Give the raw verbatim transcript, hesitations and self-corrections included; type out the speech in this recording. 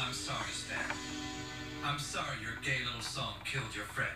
I'm sorry, Stan. I'm sorry your gay little song killed your friend.